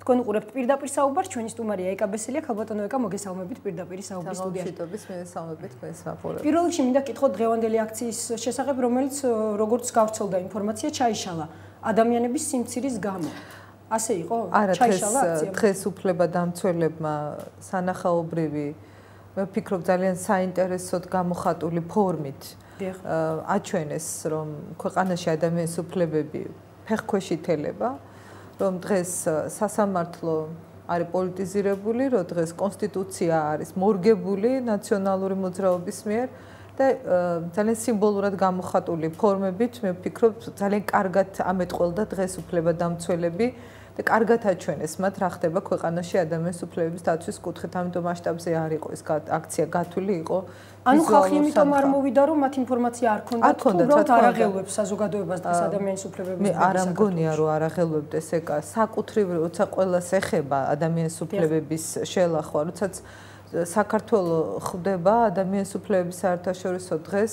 თქვენ უყურებთ პირდაპირ საუბარს, ჩვენი სტუმარია ეკა ბესელია, ქალბატონო ეკა, მოგესალმებით პირდაპირი საუბრის სტუდიაში. მოგესალმებით თქვენს მაყურებელს. პირველ რიგში მინდა გითხოთ დღევანდელი აქციის შესახებ, რომელიც როგორც გავრცელდა ინფორმაცია, ჩაიშალა ადამიანების სიმცირის გამო. ასე იყო? ჩაიშალა აქცია. დღეს უფლებადამცველებმა სანახაობრივი, მე ვფიქრობ ძალიან საინტერესოდ გამოხატული ფორმით აჩვენეს, რომ ქვეყანაში ადამიანის უფლებები ფეხქვეშ ითელება. რომ დღეს სასამართლო არის პოლიტიზირებული, რომ დღეს კონსტიტუცია არის მორგებული ნაციონალური მოძრაობის მიერ და ძალიან სიმბოლურად გამოხატული ფორმებით მე ვფიქრობ ძალიან კარგად ამეტყველდა დღეს უფლებადამცველები და კარგად აჩვენეს მათ რა ხდება ქვეყანაში ადამიანის უფლებების დაცვის კუთხით, ამიტომ მასშტაბზე არ იყო ეს აქცია გათვლილი იყო. ანუ ხალხი იმიტომ არ მოვიდა, რომ მათ ინფორმაცია არ ქონდათ, უბრალოდ არ აღელვებს საზოგადოებას დღეს ადამიანის უფლებების. მე არ ამგონია, რომ არ აღელვებდეს ეკა, საკუთრივ როცა ყველას ეხება ადამიანის უფლებების შელახვა, როდესაც საქართველოს ხვდება ადამიანის უფლებების საერთაშორისო დღეს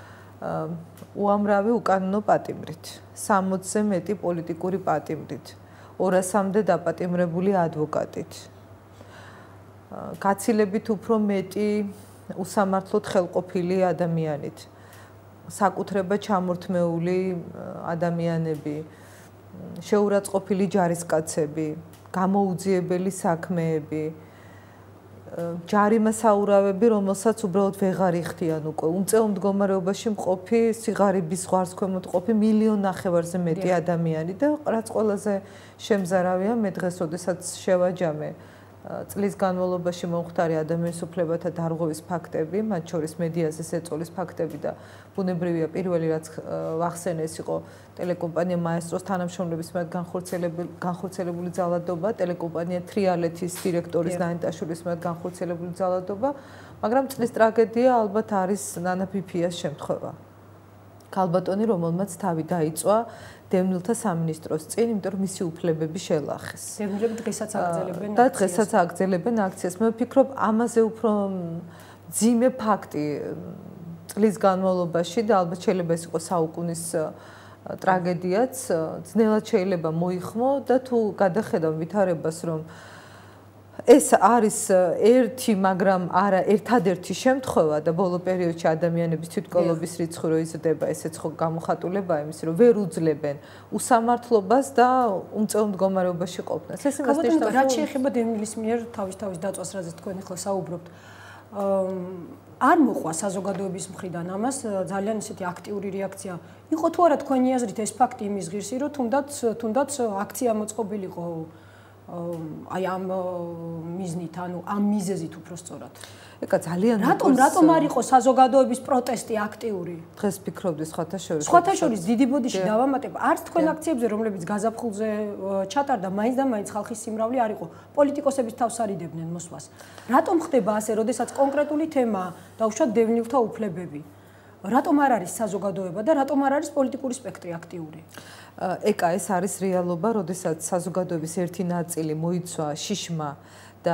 უამრავი უკანონო პატიმრით, 60-ზე მეტი პოლიტიკური პატიმრით, 200-მდე დაპატიმრებული ადვოკატით. გაცილებით უფრო მეტი უსამართლოდ ხელყოფილი ადამიანით, საკუთრება ჩამორთმეული ადამიანები, შეურაცხყოფილი ჯარისკაცები, გამოუძიებელი საქმეები, ჯარიმასაურავები, რომელსაც უბრალოდ ვეღარ იხდიან უკვე. უმწეო მდგომარეობაში მყოფი, სიღარიბის ზღვარს ქვემოთ მყოფი 1,5 მილიონზე მეტი ადამიანი და რაც ყველაზე შემზარავია, მე დღეს როდესაც შევაჯამე წლის განმავლობაში მომხდარი ადამიანის უფლებათა დარღვევის ფაქტები, მათ შორის მედიაზე ზეწოლის ფაქტები და ბუნებრივია პირველი რაც ვახსენეს იყო ტელეკომპანია მაესტროს თანამშრომლების მათ განხორციელებული ძალადობა, ტელეკომპანია თრიალეთის დირექტორის ნაინტაშვილის მათ განხორციელებული ძალადობა, მაგრამ წლის ტრაგედია ალბათ არის ნანა ფიფიას შემთხვევა. ქალბატონი, რომელმაც თავი დაიწვა დევნილთა სამინისტროს წინ, იმიტომ რომ მისი უფლებები შელახეს. დევნილები დღესაც აგრძელებენ და დღესაც აგრძელებენ აქციას. მე ვფიქრობ, ამაზე უფრო მძიმე ფაქტი წლის განმავლობაში და ალბათ შეიძლება ეს იყოს საუკუნის ტრაგედიაც, ძნელად შეიძლება მოიხმო და თუ გადახედავ ვითარებას, რომ ეს არის ერთი, მაგრამ არა ერთადერთი შემთხვევა და ბოლო პერიოდში ადამიანების თვითმკვლელობის რიცხვი რო იზრდება, ესეც ხო გამოხატულებაა იმისი, რომ ვერ უძლებენ უსამართლობას და უმწეო მდგომარეობაში ყოფნას. ეს იმას ნიშნავს, რაც შეეხება დევნილის მიერ თავის დაწვას, რაზეც თქვენ ახლა საუბრობთ. არ მოყვა საზოგადოების მხრიდან ამას ძალიან ისეთი აქტიური რეაქცია. იყო თუ არა თქვენი აზრით ეს ფაქტი იმის ღირსი, რომ თუნდაც აქცია მოწყობილიყო აი ამ მიზნით, ანუ ამ მიზეზით უფრო სწორად. ეკა ძალიან რატომ არ იყო საზოგადოების პროტესტი აქტიური? დღეს ფიქრობდი სხვათა შორის დიდი ბოდიში დავამატებ, არც თქვენ აქციებზე, რომლებიც გაზაფხულზე ჩატარდა, მაინც და მაინც ხალხის სიმრავლე არ იყო. პოლიტიკოსების თავს არიდებდნენ მოსვლას. რატომ ხდება ასე, როდესაც კონკრეტული თემაა, დაუშვათ დევნილთა უფლებები? რატომ არ არის საზოგადოება და რატომ არ არის პოლიტიკური სპექტრი აქტიური? ეკა ეს არის რეალობა, როდესაც საზოგადოების ერთი ნაწილი მოიცვა შიშმა და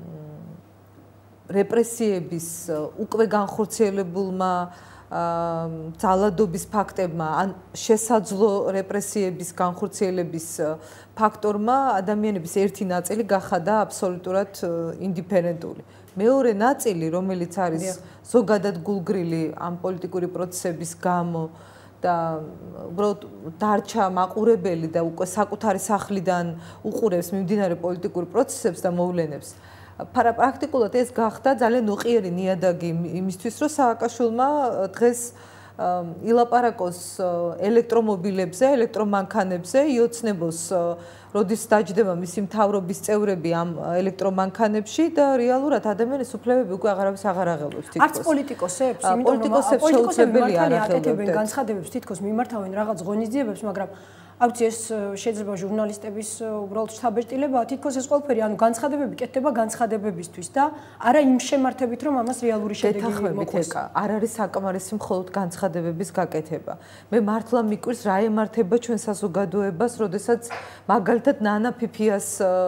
რეპრესიების უკვე განხორციელებულმა ძალადობის ფაქტებმა ან შესაძლო რეპრესიების განხორციელების ფაქტორმა ადამიანების ერთი ნაწილი გახადა აბსოლუტურად ინდიფერენტული. მეორე ნაწილი, რომელიც არის ზოგადად გულგრილი ამ პოლიტიკური პროცესების გამო და უბრალოდ დარჩა მაყურებელი და უკვე საკუთარი სახლიდან უყურებს მიმდინარე პოლიტიკურ პროცესებს და მოვლენებს. პრაქტიკულად ეს გახდა ძალიან უყიერი ნიადაგი იმისთვის, რომ სააკაშვილმა დღეს ილაპარაკოს ელექტრომობილებზე, ელექტრომანქანებზე, იოცნებოს, როდის დაჯდება მისი მთავრობის წევრები ამ ელექტრომანქანებში და რეალურად ადამიანის უფლებები უკვე აღარავის აღარ აღელვებს თითქოს. არც პოლიტიკოსებს, იმიტომ რომ შეუძლებელია არ აკეთებენ განცხადებებს, თითქოს მიმართავენ რაღაც ღონისძიებებს, მაგრამ აუცი ეს შეიძლება ჟურნალისტების უბრალოდ შთაბეჭდილებაა, თითქოს ეს ყველაფერი, ანუ განცხადებები კეთდება განცხადებებისთვის და არა იმ შემართებით, რომ ამას რეალური შედეგი მოყავს. არ არის საკმარისი მხოლოდ განცხადებების გაკეთება. მე მართლა მიკვირს რა ემართება ჩვენ საზოგადოებას, როდესაც მაგალითად ნანა ფიფიას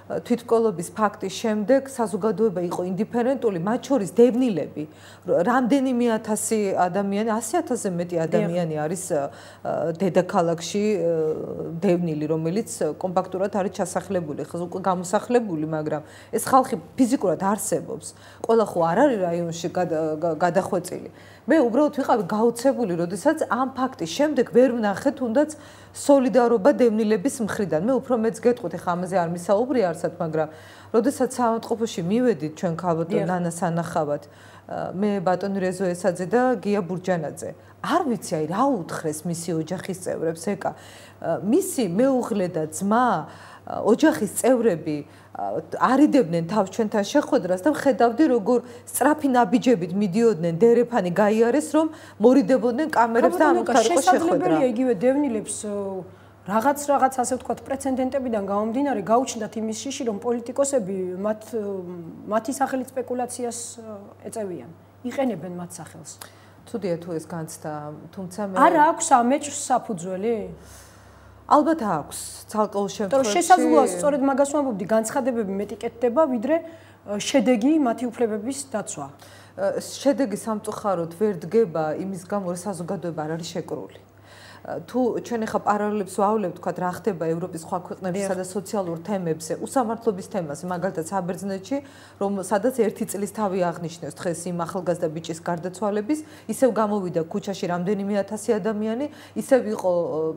თვითმკვლელობის ფაქტის შემდეგ საზოგადოება იყო ინდიფერენტული, მათ შორის დევნილები, რამდენიმე ათასი ადამიანი, 100,000-ზე მეტი ადამიანი არის დედაქალაქში დევნილი, რომელიც კომპაქტურად არის ჩასახლებული, ხა უკვე გამოსახლებული, მაგრამ ეს ხალხი ფიზიკურად არსებობს. ყველა ხო არ არის რაიონში გადახვეწილი. მე უბრალოდ ვიყავი გაოცებული, როდესაც ამ ფაქტის შემდეგ ვერ ვნახე თუნდაც სოლიდარობა დევნილების მხრიდან. მე უფრო მეც გეტყვით, ხა ამაზე არ მისაუბრია არსად, მაგრამ როდესაც საავადმყოფოში მივედით ჩვენ ქალბატონ ნანას ანახავად, მე ბატონი რეზო ესაძე და გია ბურჯანაძე. არ ვიცი, აი რა უთხრეს მისი ოჯახის წევრებს ეკა. მისი მეუღლე და ძმა, ოჯახის წევრები არიდებდნენ თავს ჩვენთან შეხვედრას და ხედავდი როგორ სწრაფი ნაბიჯებით მიდიოდნენ დერეფანი გაიარეს რომ მორიდებოდნენ კამერებს და ამოხარიყო შეხვედრა. შესაძლებელია იგივე დევნილებს რაღაც ასე ვთქვათ პრეცედენტებიდან გამომდინარე გაუჩნდათ იმის შიში რომ პოლიტიკოსები მათი სახელით სპეკულაციას ეწევიან. იყენებენ მათ სახელს. თუდია თუ ეს განცდა, თუმცა მე არა აქვს ამეჭრს საფუძველი? ალბათ აქვს, ცალკეულ შემთხვევაში. შესაძლოა სწორედ მაგას ვამბობდი, განცხადებები მეტი კეთდება, ვიდრე შედეგი მათი უფლებების დაცვა. შედეგი სამწუხაროდ ვერ დგება იმის გამო, რომ საზოგადოება არ არის შეკრული. თუ ჩვენ ახლა პარალელებს ვავლებთ, თქვა რა ხდება ევროპის სხვა ქვეყნებსა და სოციალურ თემებზე, უსამართლობის თემაზე, მაგალითად საბერძნეთში, რომ სადაც 1 წლის თავი აღნიშნეს დღეს იმ ახალგაზრდა ბიჭის გარდაცვალების, ისევ გამოვიდა ქუჩაში რამდენიმე ათასი ადამიანი, ისევ იყო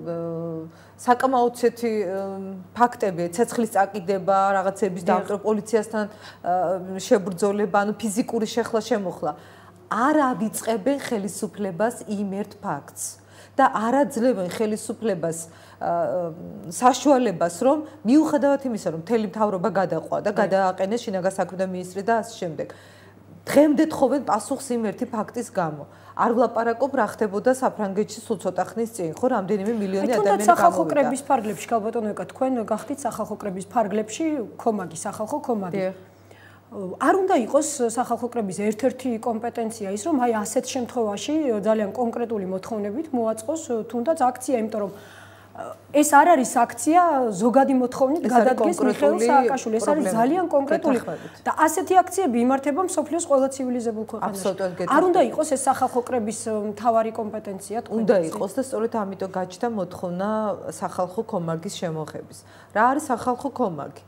საკმაოდ ცეთი ფაქტები, ცეცხლის წაკიდება, რაღაცების დაამტკივრება, პოლიციასთან შებრძოლება, ანუ ფიზიკური შეხლა შემოხლა. არ ავიწყებენ ხელისუფლებას იმ ერთ ფაქტს. და არ აძლევენ ხელისუფლებას საშუალებას, რომ მიუხედავად იმისა, რომ მთელი მთავრობა გადაყვა და გადააყენეს შინაგან საქმეთა მინისტრი და ასე შემდეგ. დღემდე თხოვენ პასუხს იმ ერთი ფაქტის გამო. არ ვლაპარაკობ რა ხდებოდა საფრანგეთში სულ ცოტა ხნის წინ, ხო, რამდენიმე მილიონი ადამიანი გამოვიდა. სახალხო კრების ფარგლებში, ქალბატონო ეკა, თქვენ გახდით სახალხო კრების ფარგლებში კომაგი, სახალხო კომაგი. არ უნდა იყოს სახალხო კრების ერთ-ერთი კომპეტენცია ის, რომ აი ასეთ შემთხვევაში ძალიან კონკრეტული მოთხოვნებით მოაწყოს თუნდაც აქცია, იმიტომ რომ ეს არ არის აქცია ზოგადი მოთხოვნით გადადგეს მიხეილ სააკაშვილი, ეს არის ძალიან კონკრეტული და ასეთი აქციები იმართება მსოფლიოს ყველა ცივილიზებულ ქვეყანაში. არ უნდა იყოს ეს სახალხო კრების მთავარი კომპეტენცია თქვენ? უნდა იყოს და სწორედ ამიტომ გაჩნდა მოთხოვნა სახალხო კომაგის შემოღების. რა არის სახალხო კომაგი?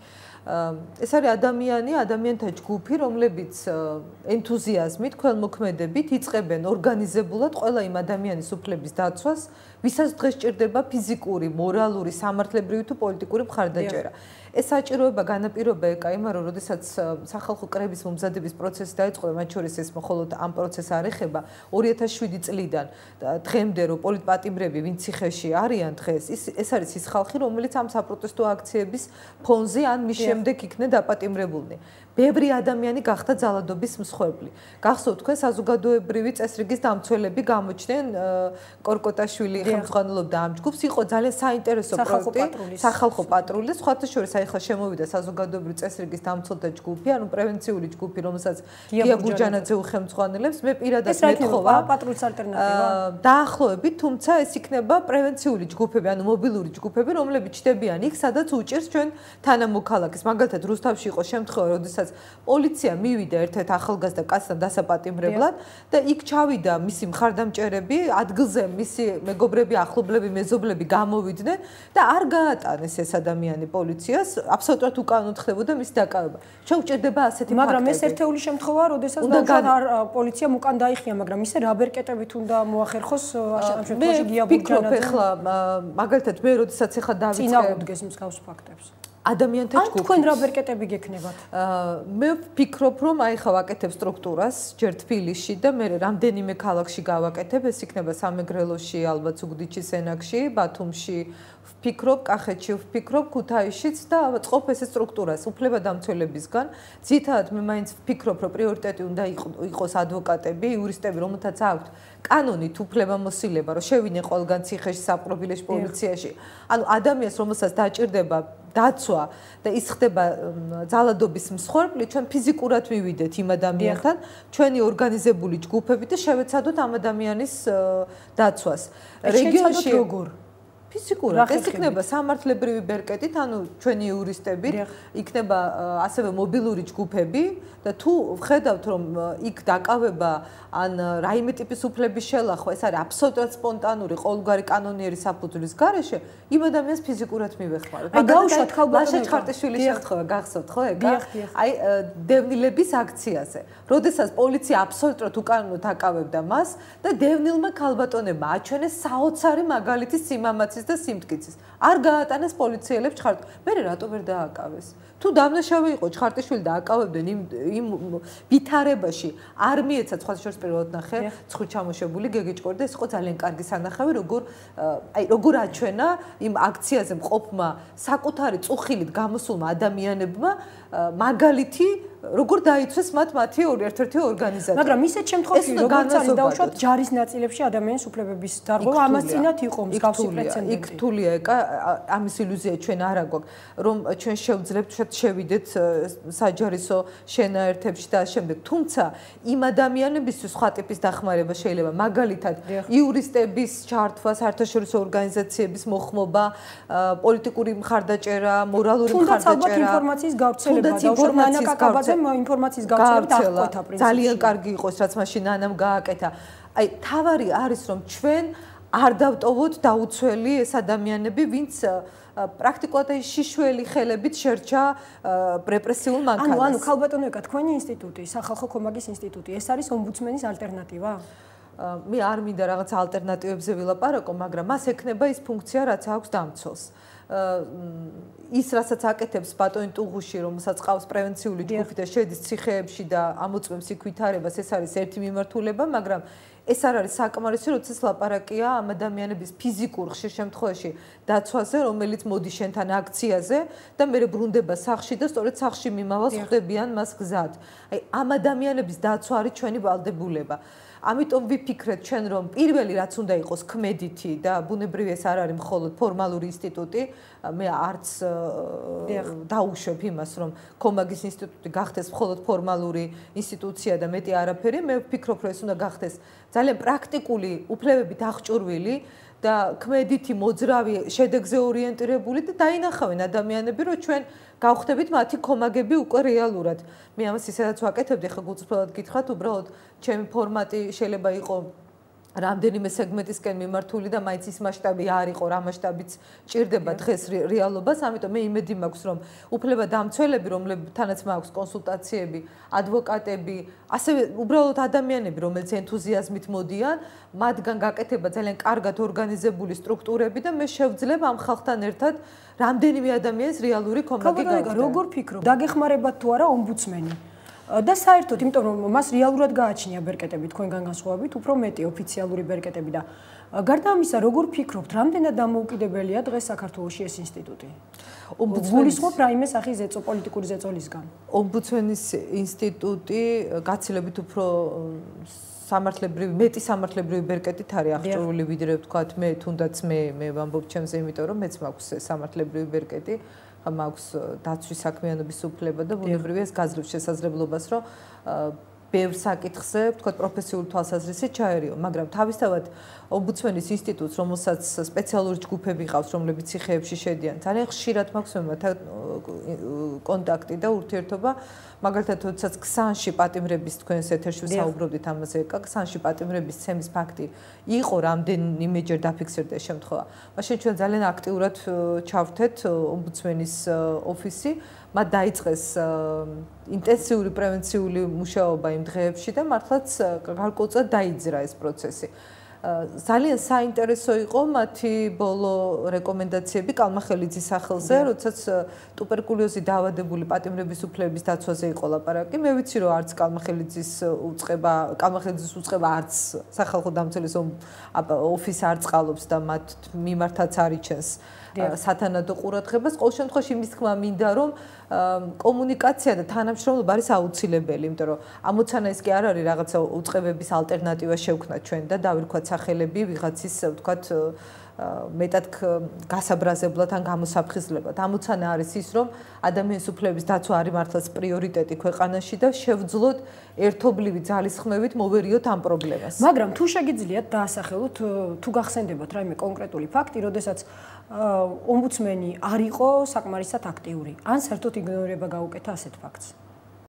ეს არის ადამიანთა ჯგუფი, რომლებიც ენთუზიაზმით, ქველმოქმედებით იწყებენ ორგანიზებულად ყველა იმ ადამიანის უფლების დაცვას, ვისაც დღეს ჭირდება ფიზიკური, მორალური, სამართლებრივი თუ პოლიტიკური მხარდაჭერა. ეს საჭიროება განაპირობა ეკა იმან, რომ როდესაც სახალხო კრების მომზადების პროცესი დაიწყო და მათ შორის ეს მხოლოდ ამ პროცესს არ ეხება 2007 წლიდან დღემდე რომ პოლიტპატიმრები ვინ ციხეში არიან დღეს, ეს არის ის ხალხი, რომელიც ამ საპროტესტო აქციების ფონზე ან მის შემდეგ იქნა დაპატიმრებულნი. ბევრი ადამიანი გახდა ძალადობის მსხვერპლი. გახსოვთ თქვენ საზოგადოებრივი წესრიგის დამცველები გამოჩნდნენ კორკოტაშვილი ხელმძღვანელობდა ამ ჯგუფს, იყო ძალიან საინტერესო პროექტი სახალხო პატრული, სხვათა შორის აი ხა შემოვიდა საზოგადოებრივი წესრიგის დამცველთა ჯგუფი, ანუ პრევენციული ჯგუფი, რომელსაც გია ბურჯანაძე უხელმძღვანელებს, მე პირადად მეთხოვა პატრულის ალტერნატივა. დაახლოებით, თუმცა ეს იქნება პრევენციული ჯგუფები, ანუ მობილური ჯგუფები, რომლებიც ჩდებიან იქ, სადაც უჭირს ჩვენ თანამოქალაქეს. მაგალითად, რუსთავში იყო შემთხვევა, როდესაც პოლიცია მივიდა ერთ-ერთ ახალგაზრდა კაცთან დასაპატიმრებლად და იქ ჩავიდა მისი მხარდამჭერები, ადგილზე მისი მეგობრები, ახლობლები, მეზობლები გამოვიდნენ და არ გაატანეს ეს ადამიანი პოლიციას, აბსოლუტურად უკანონოდ ხდებოდა მისი დაკავება. ჩვენ გვჭირდება ასეთი ფაქტები. მაგრამ ეს ერთეული შემთხვევაა, როდესაც პოლიციამ უკან დაიხია, მაგრამ ისე რა ბერკეტებით უნდა მოახერხოს ამ შემთხვევაში გია ბურჯანაძე. ახლა მაგალითად მე როდესაც ახლა დავიწყე წინაუდგეს მსგავს ფაქტებს. ადამიანთა ჯგუფი. ან თქვენ რა ბერკეტები გექნებათ? მე ვფიქრობ, რომ აი ხა ვაკეთებ სტრუქტურას ჯერ თბილისში და მე რამდენიმე ქალაქში გავაკეთებ, ეს იქნება სამეგრელოში, ალბათ ზუგდიდში, სენაკში, ბათუმში, ვფიქრობ, კახეთში ვფიქრობ, ქუთაისშიც და წყობ ეს სტრუქტურას უფლებადამცველებისგან. ძირითადად მე მაინც ვფიქრობ, რომ პრიორიტეტი უნდა იყოს ადვოკატები, იურისტები, რომელთაც აქვთ კანონით უფლებამოსილება, რომ შევიდნენ ყველგან ციხეში, საპროფილეში, პოლიციაში. ანუ ადამიანს, რომელსაც დაჭირდება დაცვა და ის ხდება ძალადობის მსხვერპლი, ჩვენ ფიზიკურად მივიდეთ იმ ადამიანთან, ჩვენი ორგანიზებული ჯგუფები და შევეცადოთ ამ ადამიანის დაცვას. რეგიონში როგორ? ფიზიკურად ეს იქნება სამართლებრივი ბერკეტით, ანუ ჩვენი იურისტებით, იქნება ასევე მობილური ჯგუფები და თუ ვხედავთ რომ იქ დაკავება ან რაიმე ტიპის უფლების შელახვა, ეს არის აბსოლუტურად სპონტანური, ყოველგვარი კანონიერი საფუძვლის გარეშე, იმ ადამიანს ფიზიკურად მივეხმაროთ. აი გაუშვათ ლაშა ჩხარტიშვილის შემთხვევა გახსოვთ ხო ეგ? აი დევნილების აქციაზე. როდესაც პოლიცია აბსოლუტურად უკანონოდ აკავებდა მას და დევნილმა ქალბატონებმა აჩვენეს საოცარი მაგალითი სიმამაცის და სიმტკიცის. არ გაატანეს პოლიციელებს ჩხარტი. მე რატო ვერ დააკავეს? თუ დამნაშავე იყო ჩხარტიშვილი და აკავებდნენ იმ ვითარებაში არ მიეცა სხვა შორის პირველად ნახე ცხვრით ჩამოშებული გეგეჭკორი და ეს იყო ძალიან კარგი სანახავი როგორ აჩვენა იმ აქციაზე მყოფმა საკუთარი წუხილით გამოსულმა ადამიანებმა მაგალითი როგორ დაიცვეს მათი ერთ-ერთი ორგანიზაცია. მაგრამ ისეთ შემთხვევაში როგორც არის დაუშვათ ჯარის ნაწილებში ადამიანის უფლებების დარღვევა ამას წინათ იყო მსგავსი პრეცედენტი. იქ რთულია ეკა ამის ილუზია ჩვენ არ აგვაქვს რომ ჩვენ შევძლებთ შევიდეთ საჯარისო შენაერთებში და ამავდროულად თუმცა იმ ადამიანებისთვის სხვა ტიპის დახმარება შეიძლება მაგალითად იურისტების ჩართვა, საერთაშორისო ორგანიზაციების მოხმობა, პოლიტიკური მხარდაჭერა, მორალური მხარდაჭერა, ინფორმაციის გავრცელება და ინფორმაციის გავრცელება და ძალიან კარგი იყოს რაც მაშინ ნანამ გააკეთა. აი თავარი არის რომ ჩვენ არ დავტოვოთ დაუცველი ეს ადამიანები ვინც პრაქტიკულად აი შიშველი ხელებით შერჩა რეპრესიულ მანქანას. ანუ ქალბატონო ეკა თქვენი ინსტიტუტი, სახალხო კომაგის ინსტიტუტი, ეს არის ომბუდსმენის ალტერნატივა? მე არ მინდა რაღაც ალტერნატივებზე ვილაპარაკო, მაგრამ მას ექნება ის ფუნქცია რაც აქვს დამცველს. ის რასაც აკეთებს ბატონი ტუღუში, რომელსაც ყავს პრევენციული ჯგუფი და შედის ციხეებში და ამოწმებს იქ ვითარებას, ეს არის ერთი მიმართულება, მაგრამ ეს არ არის საკმარისი, როდესაც ლაპარაკია ამ ადამიანების ფიზიკურ ხშირ შემთხვევაში დაცვაზე, რომელიც მოდის შენთან აქციაზე და მე ბრუნდება სახლში და სწორედ სახლში მიმავალს ხვდებიან მას გზად. აი ამ ადამიანების დაცვა არის ჩვენი ვალდებულება. ამიტომ ვიფიქრეთ ჩვენ რომ პირველი რაც უნდა იყოს ქმედითი და ბუნებრივი ეს არ არის მხოლოდ ფორმალური ინსტიტუტი, მე არც დაუშვებ იმას რომ კომაგის ინსტიტუტი გახდეს მხოლოდ ფორმალური ინსტიტუცია და მეტი არაფერი, მე ვფიქრობ რომ ეს უნდა გახდეს ძალიან პრაქტიკული, უფლებებით აღჭურვილი და ქმედითი მოძრავი, შედეგზე ორიენტირებული და დაინახავენ ადამიანები რომ ჩვენ გავხდებით მათი კომაგები უკვე რეალურად. მე ამას ისედაც ვაკეთებდი, ხა გულწრფელად გითხრათ, უბრალოდ ჩემი ფორმატი შეიძლება იყო რამდენიმე სეგმენტისკენ მიმართული და მაინც ის მასშტაბი არ იყო, რა მასშტაბიც ჭირდება დღეს რეალობას, ამიტომ მე იმედი მაქვს, რომ უფლებადამცველები, რომლებთანაც მაქვს კონსულტაციები, ადვოკატები, ასევე უბრალოდ ადამიანები, რომელიც ენთუზიაზმით მოდიან, მათგან გაკეთება ძალიან კარგად ორგანიზებული სტრუქტურები და მე შევძლებ ამ ხალხთან ერთად რამდენიმე ადამიანის რეალური კომაგი გავხდეთ. როგორ ფიქრობ, დაგეხმარებათ თუ არა ომბუდსმენი? და საერთოდ, იმიტომ რომ მას რეალურად გააჩნია ბერკეტები თქვენგან განსხვავებით, უფრო მეტი ოფიციალური ბერკეტები და გარდა ამისა, როგორ ფიქრობთ, რამდენად დამოუკიდებელია დღეს საქართველოში ეს ინსტიტუტი? გულისხმობ რაიმე სახის პოლიტიკური ზეწოლისგან? ომბუდსმენის ინსტიტუტი გაცილებით უფრო მეტი სამართლებრივი ბერკეტით არის აღჭურვილი ვიდრე ვთქვათ მე თუნდაც მე ვამბობ ჩემზე, იმიტომ რომ მეც მაქვს სამართლებრივი ბერკეტი. მაქვს დაცვის საქმიანობის უფლება და ბუნებრივია ეს გაძლევს შესაძლებლობას, რომ ბევრ საკითხზე, ვთქვათ, პროფესიული თვალსაზრისით ჩაერიო, მაგრამ თავისთავად ომბუდსმენის ინსტიტუტს, რომელსაც სპეციალური ჯგუფები ყავს, რომლებიც ციხეებში შედიან, ძალიან ხშირად მაქვს მათთან კონტაქტი და ურთიერთობა. მაგალითად, როდესაც ქსანში პატიმრების თქვენს ეთერში საუბრობდით ამაზე, ქსანში პატიმრების ცემის ფაქტი იყო რამდენიმეჯერ დაფიქსირდა ეს შემთხვევა. მაშინ ჩვენ ძალიან აქტიურად ჩავთეთ ომბუდსმენის ოფისი, მათ დაიწყეს ინტენსიური პრევენციული მუშაობა იმ დღეებში და მართლაც გარკვეულწილად დაიძრა ეს პროცესი. ძალიან საინტერესო იყო მათი ბოლო რეკომენდაციები კალმახელიძის სახელზე, როდესაც ტუბერკულოზი დაავადებული პატიმრების უფლებების დაცვაზე იყო ლაპარაკი. მე ვიცი რომ არც კალმახელიძის უწყება არც სახალხო დამცველის ოფისი არ წყალობს და მათ მიმართაც არიჩენს სათანადო ყურადღებას. ყოველ შემთხვევაში იმის თქმა მინდა რომ კომუნიკაცია და თანამშრომლობა არის აუცილებელი, იმიტომ რომ ამოცანა ის კი არ არის რაღაცა უწყებების ალტერნატივა შევქნათ ჩვენ და დავირქვათ სახელები ვიღაცის, ვთქვათ, მეტად გასაბრაზებლად ან გამოსაფხიზლებლად. ამოცანა არის ის, რომ ადამიანის უფლებების დაცვა არის მართლაც პრიორიტეტი ქვეყანაში და შევძლოთ ერთობლივი ძალისხმევით მოვერიოთ ამ პრობლემას. მაგრამ თუ შეგიძლიათ დაასახელოთ, თუ გახსენდებათ რაიმე კონკრეტული ფაქტი, როდესაც ომბუდსმენი არ იყო საკმარისად აქტიური, ან საერთოდ იგნორირება გაუკეთა ასეთ ფაქტს.